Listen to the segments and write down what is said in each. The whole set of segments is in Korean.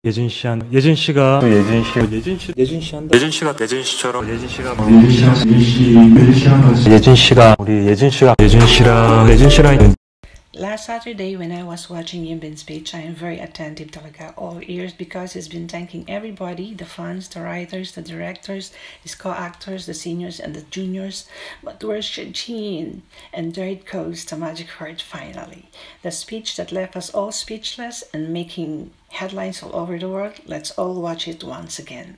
예진 씨가 또 예진 씨랑 Last Saturday, when I was watching Yimbin's speech, I am very attentive talaga, all ears, because he's been thanking everybody, the fans, the writers, the directors, his co-actors, the seniors and the juniors. But where's Shajin? And there it goes, the magic word finally. The speech that left us all speechless and making headlines all over the world. Let's all watch it once again.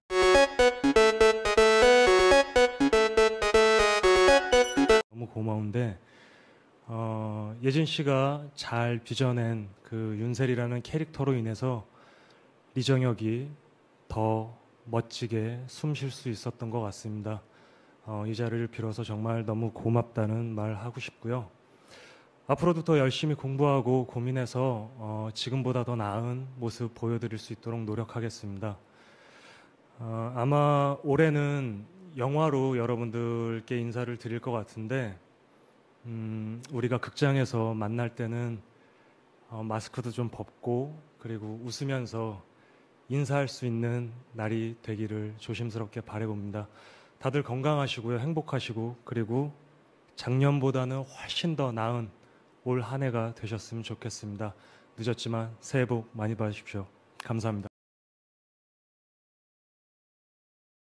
너무 고마운데 예진 씨가 잘 빚어낸 그 윤셀이라는 캐릭터로 인해서 리정혁이 더 멋지게 숨 쉴 수 있었던 것 같습니다. 이 자리를 빌어서 정말 너무 고맙다는 말 하고 싶고요. 앞으로도 더 열심히 공부하고 고민해서 지금보다 더 나은 모습 보여드릴 수 있도록 노력하겠습니다. 아마 올해는 영화로 여러분들께 인사를 드릴 것 같은데 우리가 극장에서 만날 때는 마스크도 좀 벗고 그리고 웃으면서 인사할 수 있는 날이 되기를 조심스럽게 바라봅니다. 다들 건강하시고요, 행복하시고 그리고 작년보다는 훨씬 더 나은 올 한 해가 되셨으면 좋겠습니다. 늦었지만 새해 복 많이 받으십시오. 감사합니다.